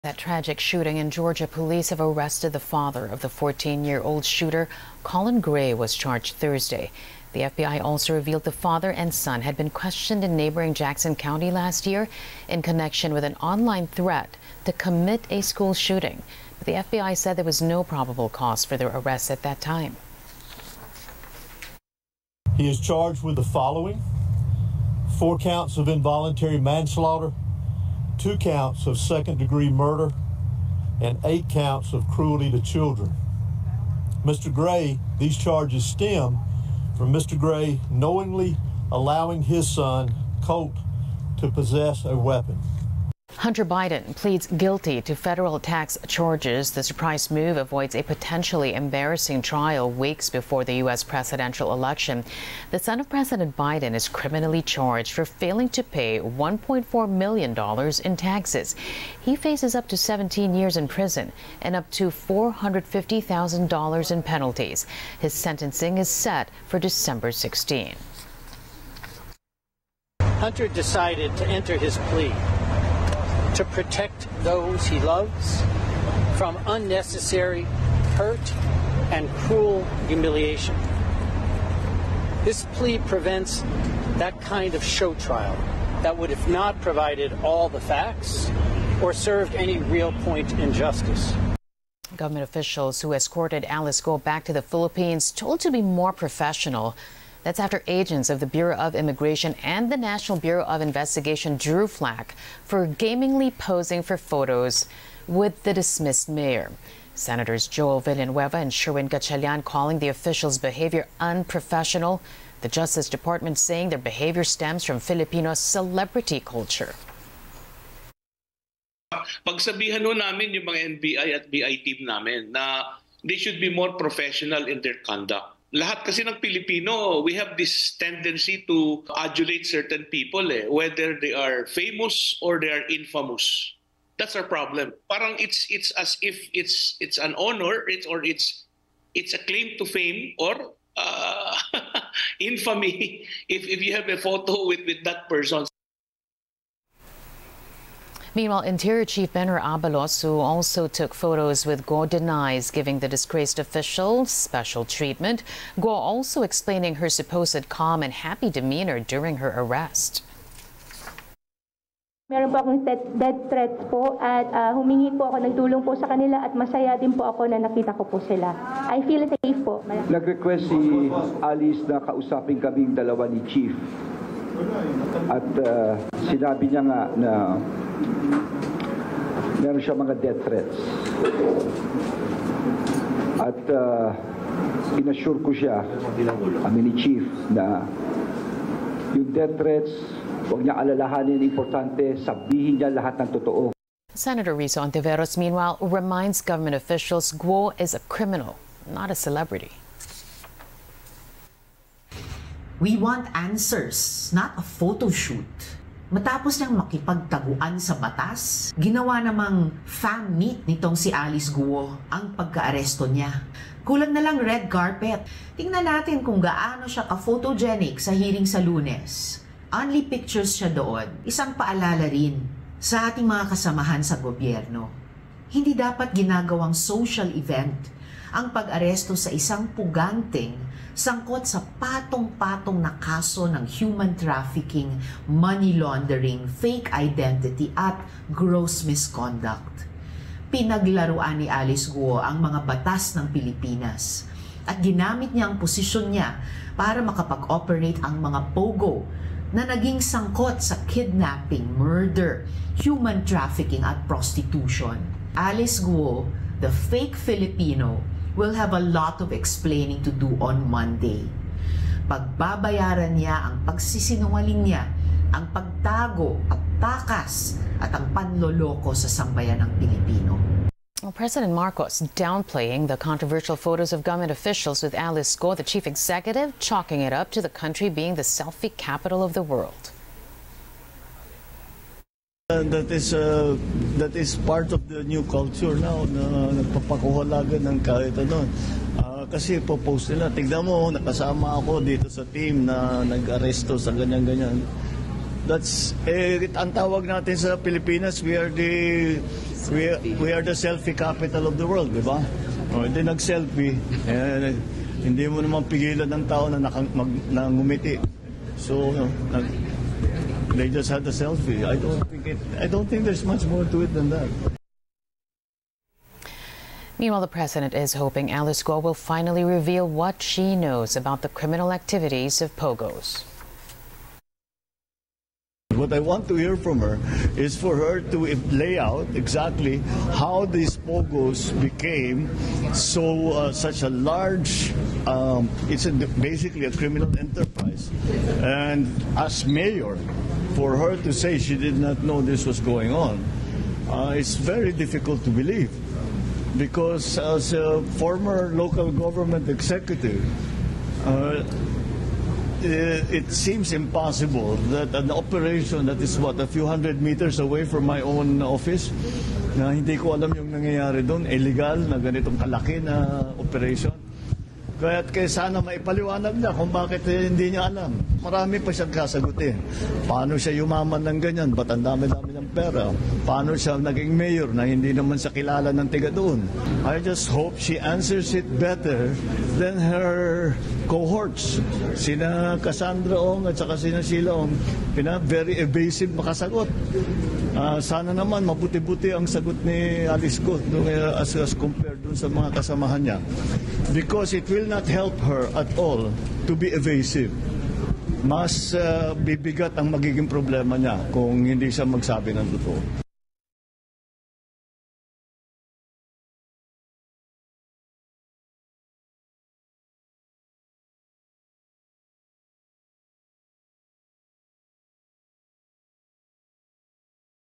That tragic shooting in Georgia, police have arrested the father of the 14-year-old shooter. Colin Gray was charged Thursday. The FBI also revealed the father and son had been questioned in neighboring Jackson County last year in connection with an online threat to commit a school shooting. But the FBI said there was no probable cause for their arrest at that time. He is charged with the following: 4 counts of involuntary manslaughter, 2 counts of second-degree murder, and 8 counts of cruelty to children. Mr. Gray, these charges stem from Mr. Gray knowingly allowing his son, Colt, to possess a weapon. Hunter Biden pleads guilty to federal tax charges. The surprise move avoids a potentially embarrassing trial weeks before the U.S. presidential election. The son of President Biden is criminally charged for failing to pay $1.4 million in taxes. He faces up to 17 years in prison and up to $450,000 in penalties. His sentencing is set for December 16. Hunter decided to enter his plea to protect those he loves from unnecessary hurt and cruel humiliation. This plea prevents that kind of show trial that would have not provided all the facts or served any real point in justice. Government officials who escorted Alice Go back to the Philippines told to be more professional. That's after agents of the Bureau of Immigration and the National Bureau of Investigation drew flack for gamingly posing for photos with the dismissed mayor. Senators Joel Villanueva and Sherwin Gatchalian calling the officials' behavior unprofessional. The Justice Department saying their behavior stems from Filipino celebrity culture. Pagsabihan ho namin yung mga NBI at BI team namin na they should be more professional in their conduct. Lahat kasi ng Pilipino, we have this tendency to adulate certain people, whether they are famous or they are infamous. That's our problem. Parang it's as if it's an honor, it's a claim to fame or infamy if you have a photo with that person. Meanwhile, Interior Chief Benhur Abalos, who also took photos with Go, denies giving the disgraced official special treatment. Go also explaining her supposed calm and happy demeanor during her arrest. Meron po akong death threats po at humingi po ako ng tulong po sa kanila at masaya din po ako na nakita ko po sila. I feel safe po. Nag-request si Alice na kausapin kaming dalawa ni Chief. At sinabi niya nga na meron siya mga death threats. At inassure ko siya, ni Chief, na yung death threats, huwag niya alalahanin, importante, sabihin niya lahat ng totoo. Senator Rizzo Ontiveros, meanwhile, reminds government officials Guo is a criminal, not a celebrity. We want answers, not a photo shoot. Matapos niyang makipagtaguan sa batas, ginawa namang fan meet nitong si Alice Guo ang pagka-aresto niya. Kulang na lang red carpet. Tingnan natin kung gaano siya ka-photogenic sa hearing sa Lunes. Only pictures siya doon. Isang paalala rin sa ating mga kasamahan sa gobyerno. Hindi dapat ginagawang social event ang pag-aresto sa isang puganteng sangkot sa patong-patong na kaso ng human trafficking, money laundering, fake identity at gross misconduct. Pinaglaruan ni Alice Guo ang mga batas ng Pilipinas at ginamit niya ang posisyon niya para makapag-operate ang mga pogo na naging sangkot sa kidnapping, murder, human trafficking at prostitution. Alice Guo, the fake Filipino, will have a lot of explaining to do on Monday. Pagbabayaran niya ang pagsisinungaling niya, ang pagtago, pagtakas, at ang panloloko sa sambayan ng Pilipino. Well, President Marcos downplaying the controversial photos of government officials with Alice Go, the chief executive, chalking it up to the country being the selfie capital of the world. That is part of the new culture now na nagpapakuhalagan ng kahit ano. Kasi po-post nila, tignan mo, nakasama ako dito sa team na nag-aresto sa ganyan-ganyan. That's, ang tawag natin sa Pilipinas, we are the we are the selfie capital of the world, di ba? O, hindi nag-selfie, hindi mo naman pigilan ng tao na ngumiti. So, they just had a selfie. I don't think there's much more to it than that. Meanwhile, the president is hoping Alice Guo will finally reveal what she knows about the criminal activities of pogos. What I want to hear from her is for her to lay out exactly how these pogos became such a large, it's basically a criminal enterprise. And as mayor, for her to say she did not know this was going on, it's very difficult to believe. Because as a former local government executive, it seems impossible that an operation that is a few hundred meters away from my own office, na hindi ko alam yung nangyayari doon, illegal na ganitong kalaki na operation. Kaya sana maipaliwanag niya kung bakit hindi niya alam. Marami pa siyang kasagutin. Paano siya yumaman ng ganyan? Ba't ang dami-dami ng pera? Paano siya naging mayor na hindi naman siya kilala ng tiga doon? I just hope she answers it better than her cohorts. Sina Cassandra Ong at saka sina Sheila Ong, very evasive makasagot. Sana naman mabuti-buti ang sagot ni Alice Guo as compared dun sa mga kasamahan niya. Because it will not help her at all to be evasive. Mas bibigat ang magiging problema niya kung hindi siya magsabi ng totoo.